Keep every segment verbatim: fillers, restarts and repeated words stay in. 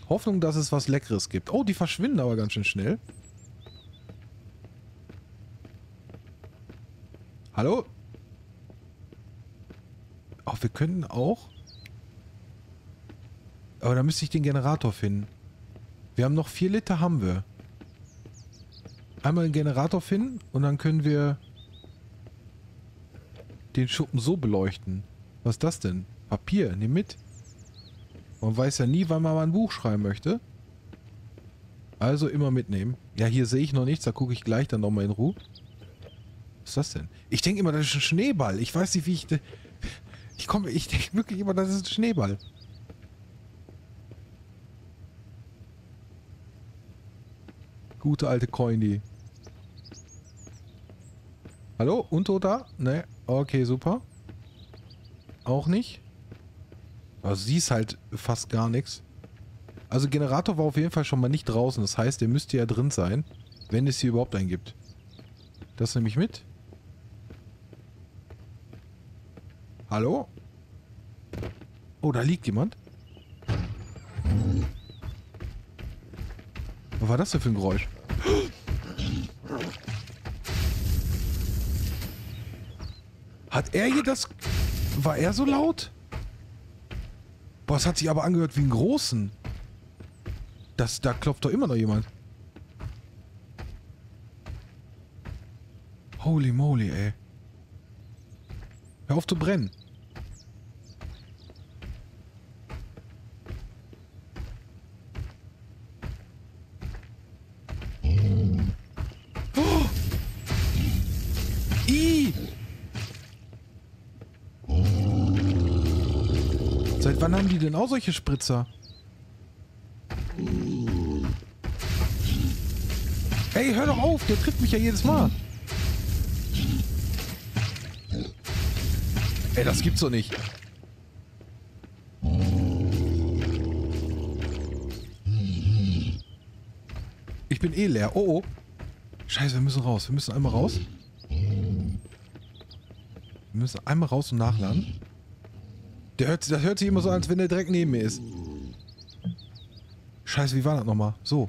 Hoffnung, dass es was Leckeres gibt. Oh, die verschwinden aber ganz schön schnell. Hallo? Oh, wir könnten auch... Aber da müsste ich den Generator finden. Wir haben noch vier Liter, haben wir. Einmal den Generator finden und dann können wir den Schuppen so beleuchten. Was ist das denn? Papier, nimm mit. Man weiß ja nie, wann man mal ein Buch schreiben möchte. Also immer mitnehmen. Ja, hier sehe ich noch nichts, da gucke ich gleich dann nochmal in Ruhe. Was ist das denn? Ich denke immer, das ist ein Schneeball. Ich weiß nicht, wie ich... Ich komme, ich denke wirklich immer, das ist ein Schneeball. Gute alte Coiny. Hallo? Untoter? Ne? Okay, super. Auch nicht. Also sie ist halt fast gar nichts. Also Generator war auf jeden Fall schon mal nicht draußen. Das heißt, der müsste ja drin sein, wenn es hier überhaupt einen gibt. Das nehme ich mit. Hallo? Oh, da liegt jemand. Was war das denn für ein Geräusch? Hat er hier das... War er so laut? Boah, es hat sich aber angehört wie einen großen. Das, da klopft doch immer noch jemand. Holy moly, ey. Hör auf zu brennen. Oh! I! Seit wann haben die denn auch solche Spritzer? Ey, hör doch auf, der trifft mich ja jedes Mal. Ey, das gibt's doch nicht. Ich bin eh leer. Oh, oh. Scheiße, wir müssen raus. Wir müssen einmal raus. Wir müssen einmal raus und nachladen. Der hört, das hört sich immer so an, als wenn der direkt neben mir ist. Scheiße, wie war das nochmal? So.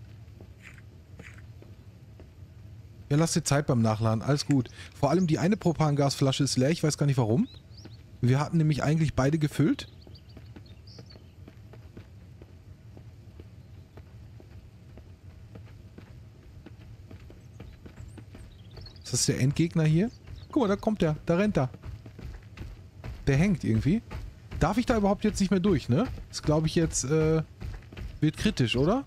Ja, lass dir Zeit beim Nachladen. Alles gut. Vor allem die eine Propangasflasche ist leer. Ich weiß gar nicht warum. Wir hatten nämlich eigentlich beide gefüllt. Ist das der Endgegner hier? Guck mal, da kommt der. Da rennt er. Der hängt irgendwie. Darf ich da überhaupt jetzt nicht mehr durch, ne? Das glaube ich jetzt, äh, wird kritisch, oder?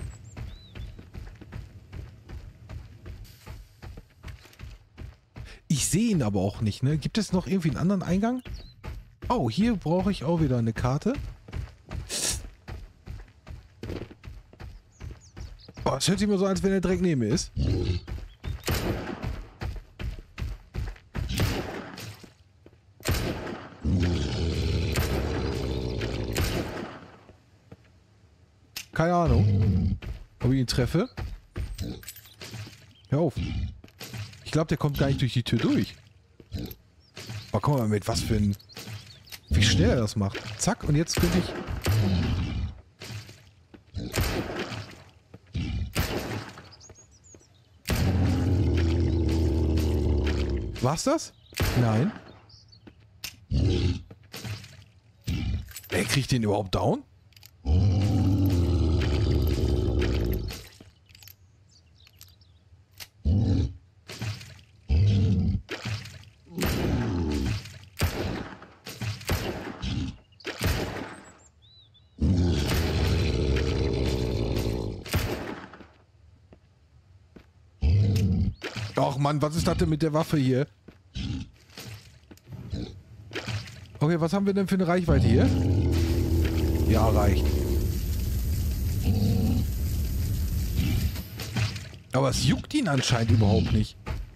Ich sehe ihn aber auch nicht, ne? Gibt es noch irgendwie einen anderen Eingang? Oh, hier brauche ich auch wieder eine Karte. Oh, es hört sich immer so an, als wenn er direkt neben mir ist. Keine Ahnung, ob ich ihn treffe. Hör auf. Ich glaube, der kommt gar nicht durch die Tür durch. Oh, guck mal mit, was für ein... Wie schnell er das macht. Zack, und jetzt könnte ich... War's das? Nein. Ey, krieg ich den überhaupt down? Ach Mann, was ist das denn mit der Waffe hier? Okay, was haben wir denn für eine Reichweite hier? Ja, reicht. Aber es juckt ihn anscheinend überhaupt nicht.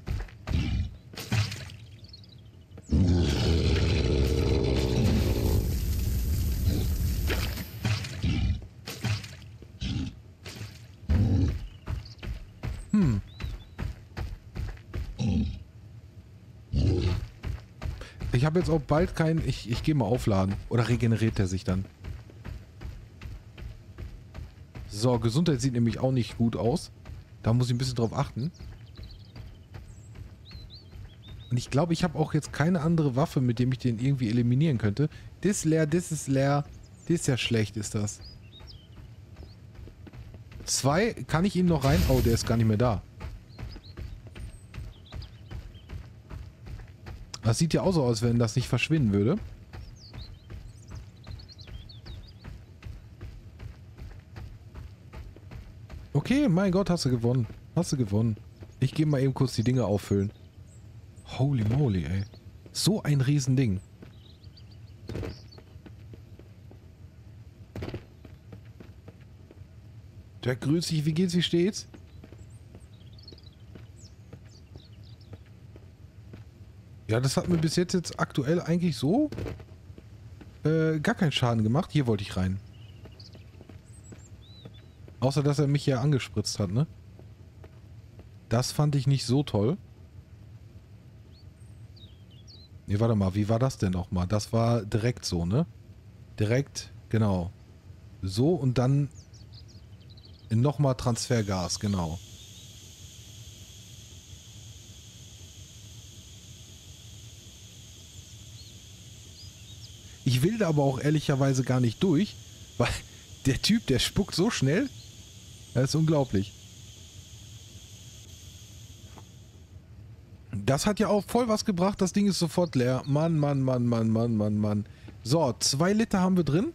Hm. Ich habe jetzt auch bald kein... Ich, ich gehe mal aufladen. Oder regeneriert er sich dann? So, Gesundheit sieht nämlich auch nicht gut aus. Da muss ich ein bisschen drauf achten. Und ich glaube, ich habe auch jetzt keine andere Waffe, mit dem ich den irgendwie eliminieren könnte. Das ist leer, das ist leer. Das ist ja schlecht, ist das. Zwei, kann ich ihn noch rein? Oh, der ist gar nicht mehr da. Das sieht ja auch so aus, wenn das nicht verschwinden würde. Okay, mein Gott, hast du gewonnen. Hast du gewonnen. Ich gehe mal eben kurz die Dinge auffüllen. Holy moly, ey. So ein Riesending. Jack, grüß dich. Wie geht's? Wie steht's? Ja, das hat mir bis jetzt jetzt aktuell eigentlich so äh, gar keinen Schaden gemacht. Hier wollte ich rein. Außer, dass er mich ja angespritzt hat, ne? Das fand ich nicht so toll. Ne, warte mal, wie war das denn nochmal? Das war direkt so, ne? Direkt, genau. So und dann nochmal Transfergas, genau. Ich will da aber auch ehrlicherweise gar nicht durch, weil der Typ, der spuckt so schnell. Das ist unglaublich. Das hat ja auch voll was gebracht. Das Ding ist sofort leer. Mann, Mann, Mann, Mann, Mann, Mann, Mann. So, zwei Liter haben wir drin.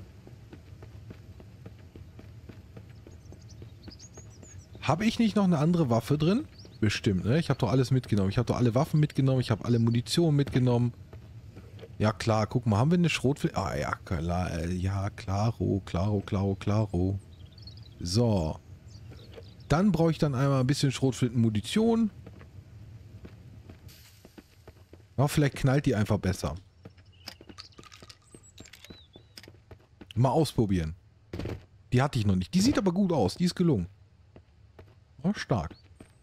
Habe ich nicht noch eine andere Waffe drin? Bestimmt, ne? Ich habe doch alles mitgenommen. Ich habe doch alle Waffen mitgenommen. Ich habe alle Munition mitgenommen. Ja, klar. Guck mal, haben wir eine Schrotflinte? Ah, ja, klar. Ja, klaro, klaro, klaro, klaro. So. Dann brauche ich dann einmal ein bisschen Schrotflinten-Munition. Ja, vielleicht knallt die einfach besser. Mal ausprobieren. Die hatte ich noch nicht. Die sieht aber gut aus. Die ist gelungen. Oh, stark.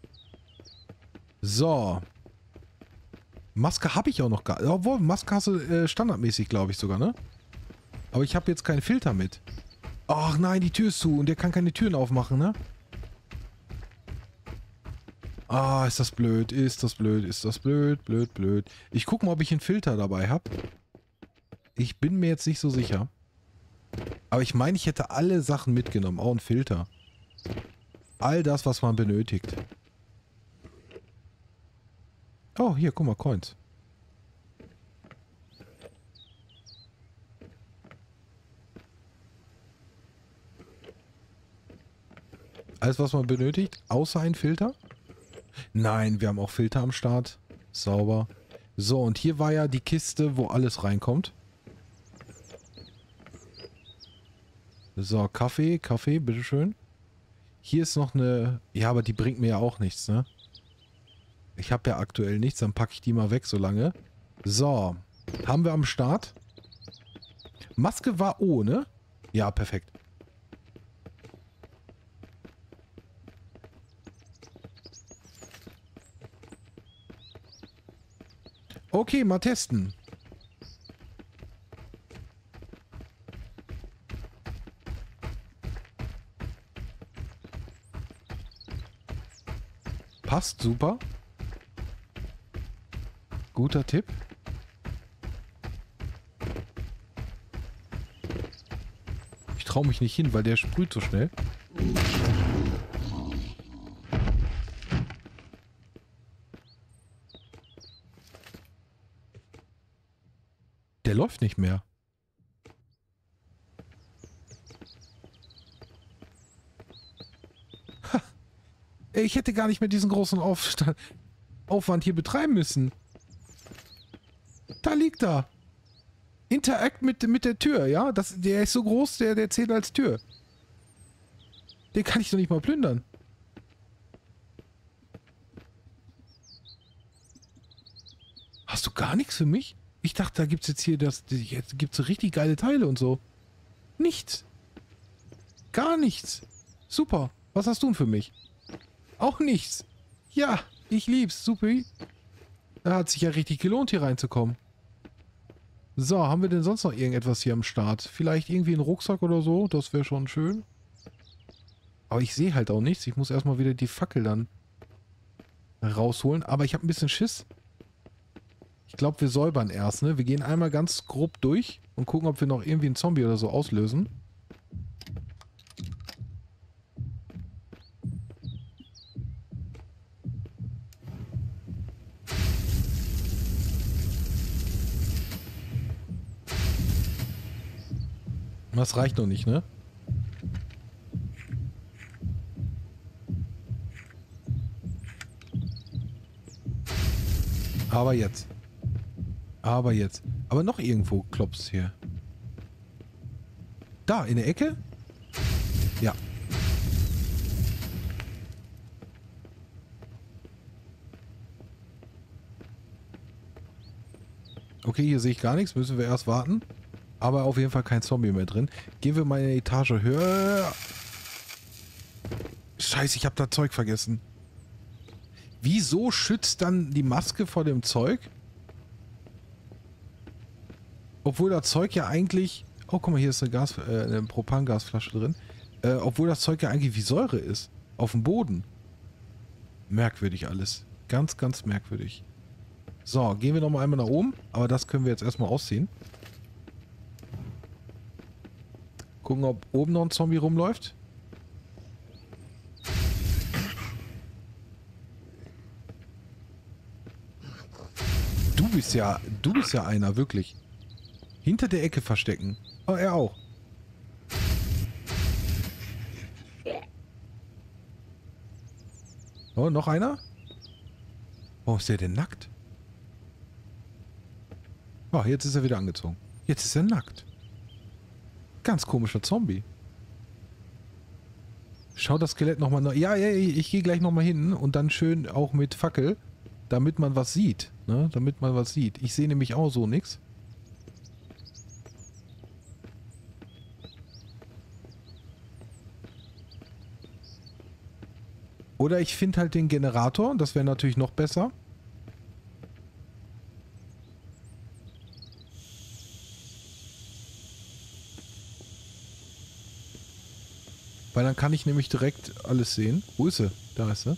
So. Maske habe ich auch noch gar nicht. Obwohl, Maske hast du äh, standardmäßig, glaube ich sogar, ne? Aber ich habe jetzt keinen Filter mit. Ach nein, die Tür ist zu und der kann keine Türen aufmachen, ne? Ah, ist das blöd, ist das blöd, ist das blöd, blöd, blöd. Ich gucke mal, ob ich einen Filter dabei habe. Ich bin mir jetzt nicht so sicher. Aber ich meine, ich hätte alle Sachen mitgenommen, auch einen Filter. All das, was man benötigt. Oh, hier, guck mal, Coins. Alles, was man benötigt, außer ein Filter? Nein, wir haben auch Filter am Start. Sauber. So, und hier war ja die Kiste, wo alles reinkommt. So, Kaffee, Kaffee, bitteschön. Hier ist noch eine... Ja, aber die bringt mir ja auch nichts, ne? Ich habe ja aktuell nichts, dann packe ich die mal weg so lange. So, haben wir am Start. Maske war O, ne? Ja, perfekt. Okay, mal testen. Passt super. Guter Tipp. Ich traue mich nicht hin, weil der sprüht so schnell. Der läuft nicht mehr. Ha. Ich hätte gar nicht mehr diesen großen Aufstand, Aufwand hier betreiben müssen. Da liegt er. Interact mit, mit der Tür, ja? Das, der ist so groß, der, der zählt als Tür. Den kann ich doch nicht mal plündern. Hast du gar nichts für mich? Ich dachte, da gibt es jetzt hier das. Jetzt gibt es so richtig geile Teile und so. Nichts. Gar nichts. Super. Was hast du denn für mich? Auch nichts. Ja, ich lieb's. Super. Da hat sich ja richtig gelohnt, hier reinzukommen. So, haben wir denn sonst noch irgendetwas hier am Start? Vielleicht irgendwie einen Rucksack oder so? Das wäre schon schön. Aber ich sehe halt auch nichts. Ich muss erstmal wieder die Fackel dann rausholen. Aber ich habe ein bisschen Schiss. Ich glaube, wir säubern erst, ne? Wir gehen einmal ganz grob durch und gucken, ob wir noch irgendwie einen Zombie oder so auslösen. Das reicht noch nicht, ne? Aber jetzt. Aber jetzt. Aber noch irgendwo klopft's hier. Da, in der Ecke? Ja. Okay, hier sehe ich gar nichts. Müssen wir erst warten. Aber auf jeden Fall kein Zombie mehr drin. Gehen wir mal eine Etage höher. Scheiße, ich habe da Zeug vergessen. Wieso schützt dann die Maske vor dem Zeug? Obwohl das Zeug ja eigentlich... Oh, guck mal, hier ist eine, Gas, äh, eine Propangasflasche drin. Äh, obwohl das Zeug ja eigentlich wie Säure ist. Auf dem Boden. Merkwürdig alles. Ganz, ganz merkwürdig. So, gehen wir nochmal einmal nach oben. Aber das können wir jetzt erstmal ausziehen. Gucken, ob oben noch ein Zombie rumläuft. Du bist ja, du bist ja einer, wirklich. Hinter der Ecke verstecken. Oh, er auch. Oh, noch einer? Warum ist der denn nackt? Oh, jetzt ist er wieder angezogen. Jetzt ist er nackt. Ganz komischer Zombie. Schau das Skelett nochmal... No ja, ja, ich gehe gleich nochmal hin und dann schön auch mit Fackel, damit man was sieht. Ne? Damit man was sieht. Ich sehe nämlich auch so nichts. Oder ich finde halt den Generator. Das wäre natürlich noch besser. Weil dann kann ich nämlich direkt alles sehen. Wo ist sie? Da ist sie.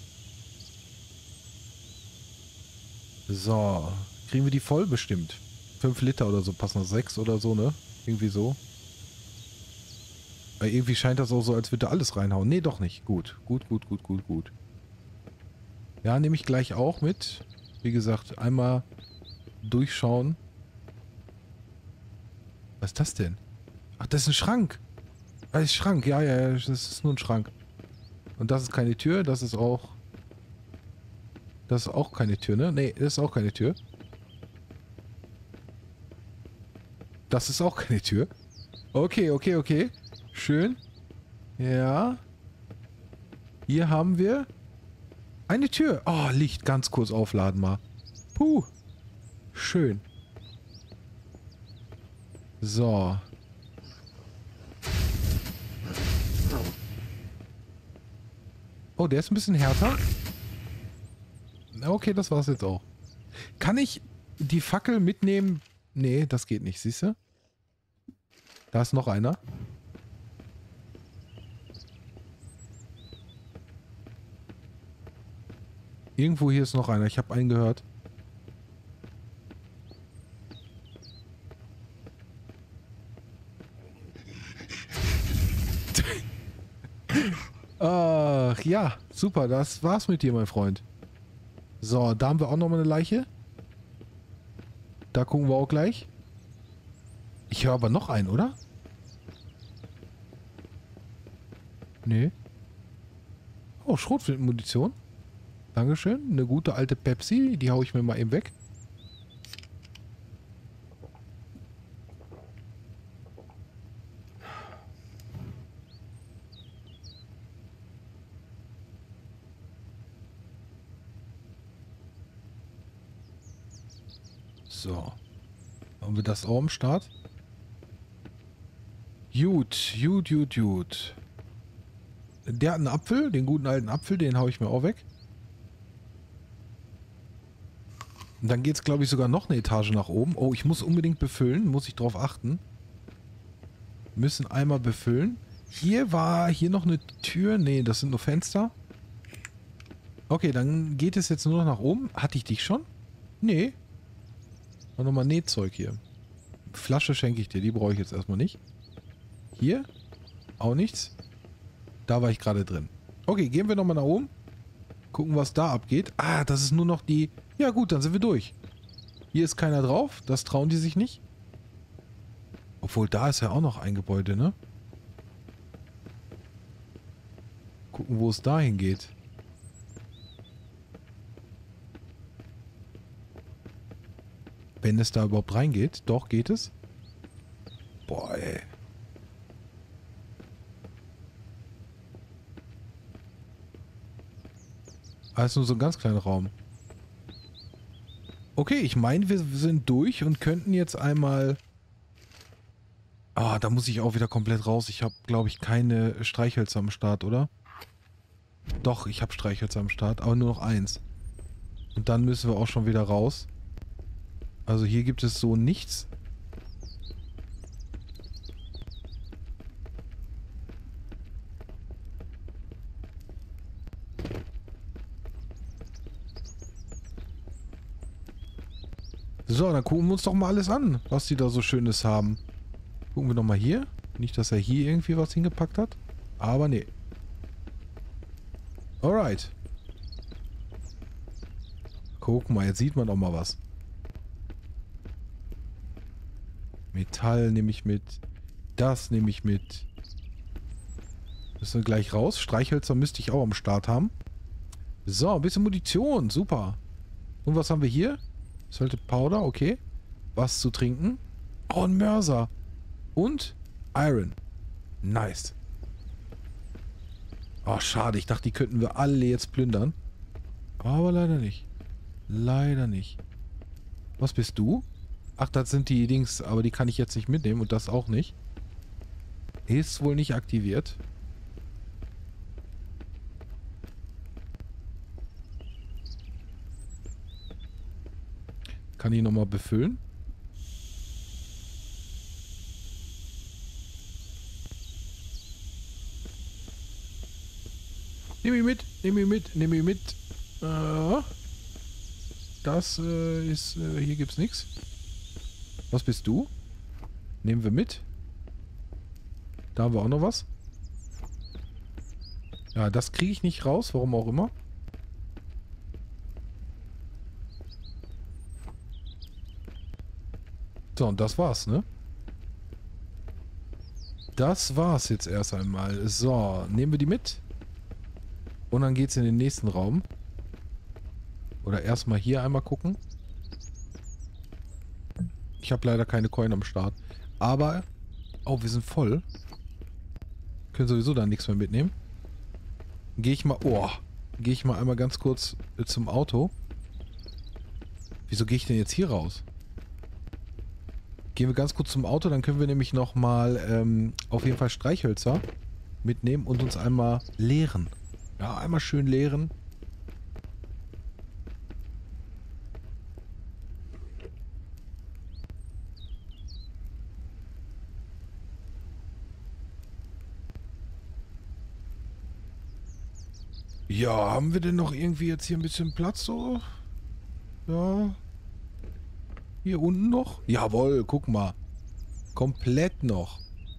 So. Kriegen wir die voll? Bestimmt. fünf Liter oder so. Passen noch sechs oder so, ne? Irgendwie so. Weil irgendwie scheint das auch so, als würde alles reinhauen. Nee, doch nicht. Gut. Gut, gut, gut, gut, gut. Ja, nehme ich gleich auch mit. Wie gesagt, einmal durchschauen. Was ist das denn? Ach, das ist ein Schrank. Das ist ein Schrank. Ja, ja, ja. Das ist nur ein Schrank. Und das ist keine Tür. Das ist auch... Das ist auch keine Tür, ne? Nee, das ist auch keine Tür. Das ist auch keine Tür. Okay, okay, okay. Schön. Ja. Hier haben wir eine Tür. Oh, Licht. Ganz kurz aufladen mal. Puh. Schön. So. Oh, der ist ein bisschen härter. Okay, das war's jetzt auch. Kann ich die Fackel mitnehmen? Nee, das geht nicht, siehst du? Da ist noch einer. Irgendwo hier ist noch einer. Ich habe einen gehört. Ach ja, super. Das war's mit dir, mein Freund. So, da haben wir auch noch mal eine Leiche. Da gucken wir auch gleich. Ich höre aber noch einen, oder? Nee. Oh, Schrotflintenmunition. Dankeschön. Eine gute alte Pepsi. Die hau ich mir mal eben weg. So. Haben wir das auch am Start? Gut, gut, gut, gut. Der hat einen Apfel, den guten alten Apfel, den hau ich mir auch weg. Und dann geht es, glaube ich, sogar noch eine Etage nach oben. Oh, ich muss unbedingt befüllen, muss ich drauf achten. Müssen einmal befüllen. Hier war hier noch eine Tür. Nee, das sind nur Fenster. Okay, dann geht es jetzt nur noch nach oben. Hatte ich dich schon? Nee. War nochmal Nähzeug hier. Flasche schenke ich dir. Die brauche ich jetzt erstmal nicht. Hier? Auch nichts. Da war ich gerade drin. Okay, gehen wir nochmal nach oben. Gucken, was da abgeht. Ah, das ist nur noch die... Ja gut, dann sind wir durch. Hier ist keiner drauf. Das trauen die sich nicht. Obwohl, da ist ja auch noch ein Gebäude, ne? Gucken, wo es dahin geht. Wenn es da überhaupt reingeht. Doch, geht es. Boah, ey. Ah, ist nur so ein ganz kleiner Raum. Okay, ich meine, wir sind durch und könnten jetzt einmal... Ah, da muss ich auch wieder komplett raus. Ich habe, glaube ich, keine Streichhölzer am Start, oder? Doch, ich habe Streichhölzer am Start, aber nur noch eins. Und dann müssen wir auch schon wieder raus. Also hier gibt es so nichts. So, dann gucken wir uns doch mal alles an, was die da so Schönes haben. Gucken wir doch mal hier. Nicht, dass er hier irgendwie was hingepackt hat. Aber nee. Alright. Guck mal, jetzt sieht man auch mal was. Metall nehme ich mit. Das nehme ich mit. Müssen wir gleich raus. Streichhölzer müsste ich auch am Start haben. So, ein bisschen Munition. Super. Und was haben wir hier? Salted Powder, okay. Was zu trinken. Oh, ein Mörser. Und Iron. Nice. Oh, schade. Ich dachte, die könnten wir alle jetzt plündern. Aber leider nicht. Leider nicht. Was bist du? Ach, das sind die Dings, aber die kann ich jetzt nicht mitnehmen und das auch nicht. Ist wohl nicht aktiviert. Kann ich nochmal befüllen? Nimm ihn mit, nimm ihn mit, nimm ihn mit. Äh, das äh, ist, äh, hier gibt's nichts. Was bist du? Nehmen wir mit. Da haben wir auch noch was. Ja, das kriege ich nicht raus, warum auch immer. So, und das war's, ne? Das war's jetzt erst einmal. So, nehmen wir die mit. Und dann geht's in den nächsten Raum. Oder erstmal hier einmal gucken. Ich habe leider keine Coin am Start. Aber... Oh, wir sind voll. Können sowieso dann nichts mehr mitnehmen. Gehe ich mal... Oh. Gehe ich mal einmal ganz kurz zum Auto. Wieso gehe ich denn jetzt hier raus? Gehen wir ganz kurz zum Auto. Dann können wir nämlich nochmal ähm, auf jeden Fall Streichhölzer mitnehmen und uns einmal leeren. Ja, einmal schön leeren. Ja, haben wir denn noch irgendwie jetzt hier ein bisschen Platz so? Ja. Hier unten noch? Jawohl, guck mal. Komplett noch.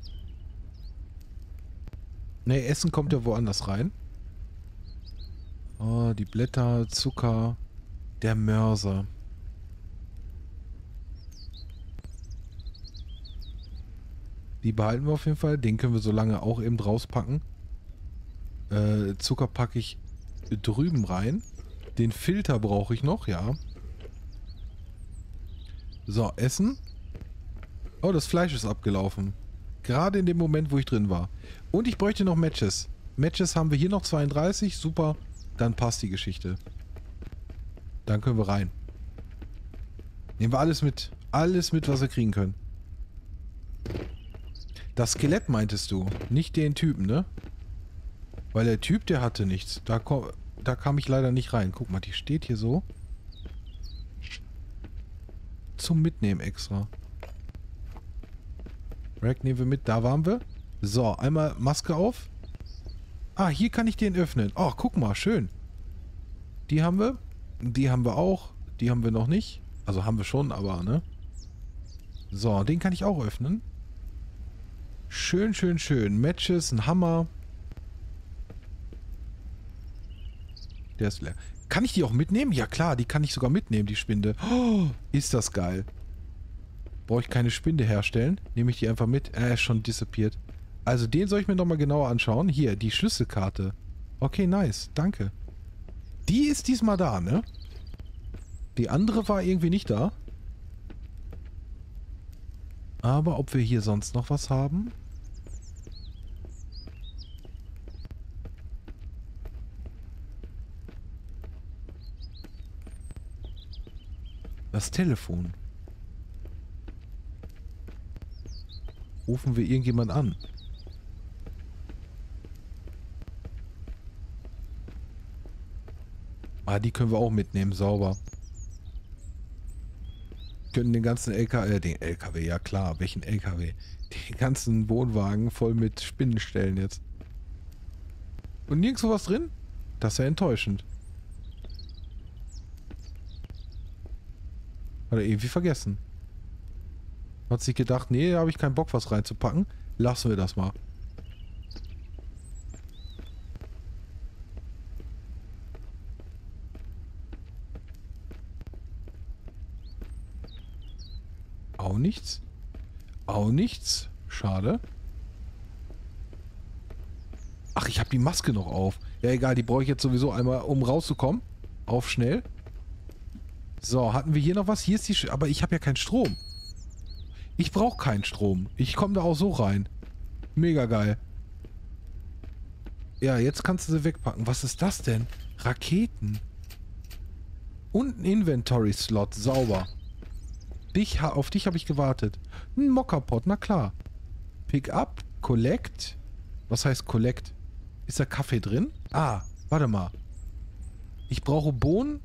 Ne, Essen kommt ja woanders rein. Oh, die Blätter, Zucker, der Mörser. Die behalten wir auf jeden Fall. Den können wir so lange auch eben rauspacken. Äh, Zucker packe ich drüben rein. Den Filter brauche ich noch, ja. So, Essen. Oh, das Fleisch ist abgelaufen. Gerade in dem Moment, wo ich drin war. Und ich bräuchte noch Matches. Matches haben wir hier noch zweiunddreißig. Super. Dann passt die Geschichte. Dann können wir rein. Nehmen wir alles mit. Alles mit, was wir kriegen können. Das Skelett meintest du. Nicht den Typen, ne? Weil der Typ, der hatte nichts. Da, da kam ich leider nicht rein. Guck mal, die steht hier so. Zum Mitnehmen extra. Rack nehmen wir mit. Da waren wir. So, einmal Maske auf. Ah, hier kann ich den öffnen. Oh, guck mal, schön. Die haben wir. Die haben wir auch. Die haben wir noch nicht. Also haben wir schon, aber, ne? So, den kann ich auch öffnen. Schön, schön, schön. Matches, ein Hammer. Der ist leer. Kann ich die auch mitnehmen? Ja klar, die kann ich sogar mitnehmen, die Spinde. Oh, ist das geil. Brauche ich keine Spinde herstellen? Nehme ich die einfach mit? Er ist schon disappeared. Also den soll ich mir nochmal genauer anschauen. Hier, die Schlüsselkarte. Okay, nice. Danke. Die ist diesmal da, ne? Die andere war irgendwie nicht da. Aber ob wir hier sonst noch was haben? Das Telefon. Rufen wir irgendjemand an? Ah, die können wir auch mitnehmen, sauber. Können den ganzen L K W, äh, den L K W, ja klar, welchen L K W? Den ganzen Wohnwagen voll mit Spinnen stellen jetzt. Und nirgendwo was drin? Das ist ja enttäuschend. Hat er irgendwie vergessen. Hat sich gedacht, nee, da habe ich keinen Bock, was reinzupacken. Lassen wir das mal. Auch nichts. Auch nichts. Schade. Ach, ich habe die Maske noch auf. Ja, egal, die brauche ich jetzt sowieso einmal, um rauszukommen. Auf schnell. So, hatten wir hier noch was? Hier ist die... Sch aber ich habe ja keinen Strom. Ich brauche keinen Strom. Ich komme da auch so rein. Mega geil. Ja, jetzt kannst du sie wegpacken. Was ist das denn? Raketen. Und ein Inventory-Slot. Sauber. Dich, auf dich habe ich gewartet. Ein Mockerpot, na klar. Pick up, collect. Was heißt collect? Ist da Kaffee drin? Ah, warte mal. Ich brauche Bohnen.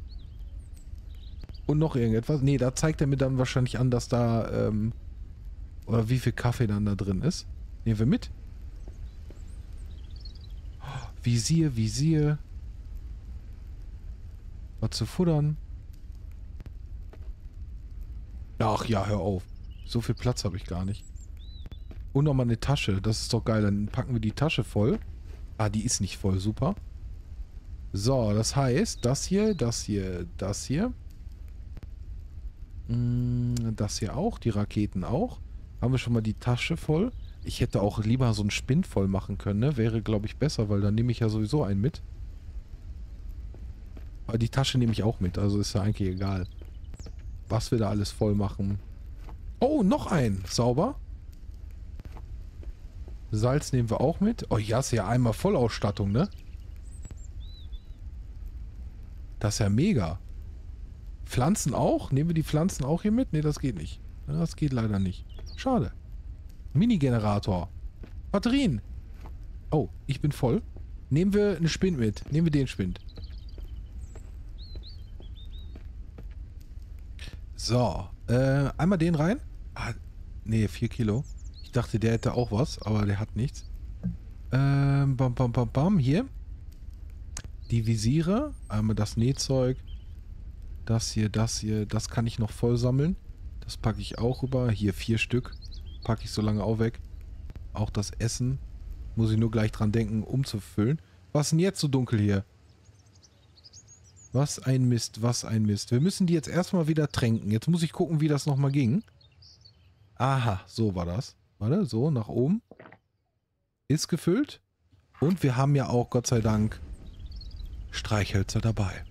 Und noch irgendetwas. Nee, da zeigt er mir dann wahrscheinlich an, dass da, ähm, oder wie viel Kaffee dann da drin ist. Nehmen wir mit. Oh, Visier, Visier. Was zu futtern. Ach ja, hör auf. So viel Platz habe ich gar nicht. Und nochmal eine Tasche. Das ist doch geil. Dann packen wir die Tasche voll. Ah, die ist nicht voll. Super. So, das heißt, das hier, das hier, das hier. Das hier auch, die Raketen auch. Haben wir schon mal die Tasche voll. Ich hätte auch lieber so einen Spind voll machen können, ne? Wäre, glaube ich, besser, weil dann nehme ich ja sowieso einen mit. Aber die Tasche nehme ich auch mit, also ist ja eigentlich egal. Was wir da alles voll machen. Oh, noch ein. Sauber. Salz nehmen wir auch mit. Oh, ja, ist ja einmal Vollausstattung, ne? Das ist ja mega. Pflanzen auch? Nehmen wir die Pflanzen auch hier mit? Ne, das geht nicht. Das geht leider nicht. Schade. Mini-Generator. Batterien. Oh, ich bin voll. Nehmen wir einen Spind mit. Nehmen wir den Spind. So. Äh, einmal den rein. Ah, ne, vier Kilo. Ich dachte, der hätte auch was, aber der hat nichts. Ähm, bam, bam, bam, bam. Hier. Die Visiere. Einmal das Nähzeug. Das hier, das hier, das kann ich noch voll sammeln. Das packe ich auch rüber. Hier vier Stück. Packe ich so lange auch weg. Auch das Essen. Muss ich nur gleich dran denken, umzufüllen. Was ist denn jetzt so dunkel hier? Was ein Mist, was ein Mist. Wir müssen die jetzt erstmal wieder tränken. Jetzt muss ich gucken, wie das nochmal ging. Aha, so war das. Warte, so, nach oben. Ist gefüllt. Und wir haben ja auch, Gott sei Dank, Streichhölzer dabei.